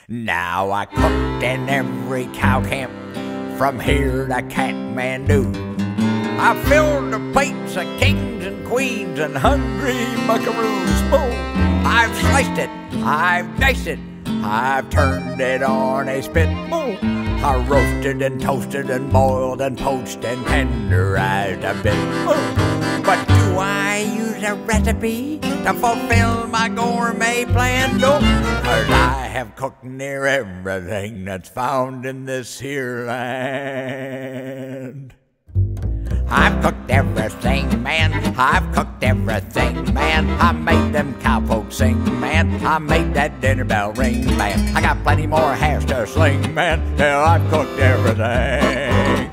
Now I cooked in every cow camp from here to Kathmandu. I filled the plates of kings and queens and hungry buckaroos. Boom! I've sliced it, I've diced it, I've turned it on a spit. Boom! I roasted and toasted and boiled and poached and tenderized a bit. Boom! But do I use a recipe to fulfill my gourmet plan? No, 'cause I have cooked near everything that's found in this here land. I've cooked everything, man. I've cooked everything, man. I made them cowpokes sing, man. I made that dinner bell ring, man. I got plenty more hash to sling, man. Hell, I've cooked everything.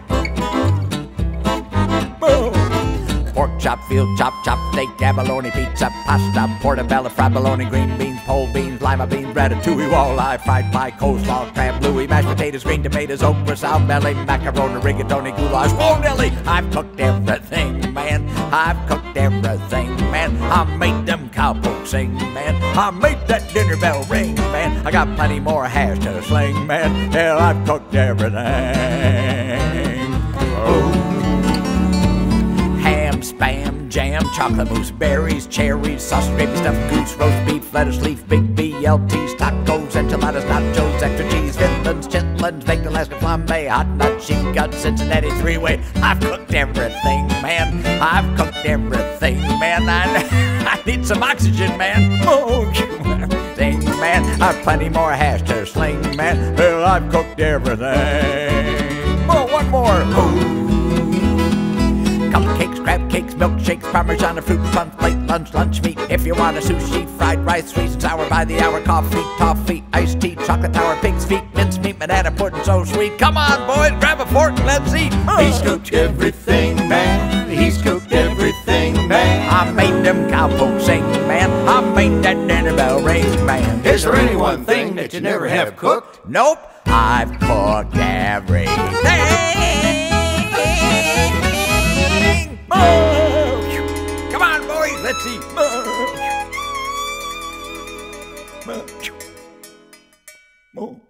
Boom! Pork chop, veal chop, chop steak, abalone, pizza, pasta, portobello, fried bologna, green beans, pole beans, lima beans, ratatouille, walleye, fried pie, coleslaw, crab louie, mashed potatoes, green tomatoes, okra, sour belly, macaroni, rigatoni, goulash, wonelly. I've cooked everything, man. I've cooked everything, man. I made them cowpokes sing, man. I made that dinner bell ring, man. I got plenty more hash to sling, man. Hell, I've cooked everything. Oh. Spam, jam, chocolate mousse, berries, cherries, sausage, gravy, stuffed goose, roast beef, lettuce leaf, big BLTs, tacos, enchiladas, nachos, extra cheese, Finlands, chitlins, baked Alaska flambe, hot nut, sheep gut, Cincinnati three-way. I've cooked everything, man. I've cooked everything, man. I need some oxygen, man. Oh, everything, man. I've plenty more hash to sling, man. Well, I've cooked everything. Oh, one more. Oh. Cupcakes, crab cakes, milkshakes, parmesan, fruit punch, plate, lunch meat. If you want a sushi, fried rice, sweet and sour by the hour, coffee, toffee, iced tea, chocolate tower, pig's feet, mincemeat, banana pudding, so sweet. Come on, boys, grab a fork and let's eat. He's cooked everything, man. He's cooked everything, man. I made them cowpokes sing, man. I made that dinner bell ring, man. Is there any one thing that you never have cooked? Nope, I've cooked everything. Come on, boys, let's eat. Oh.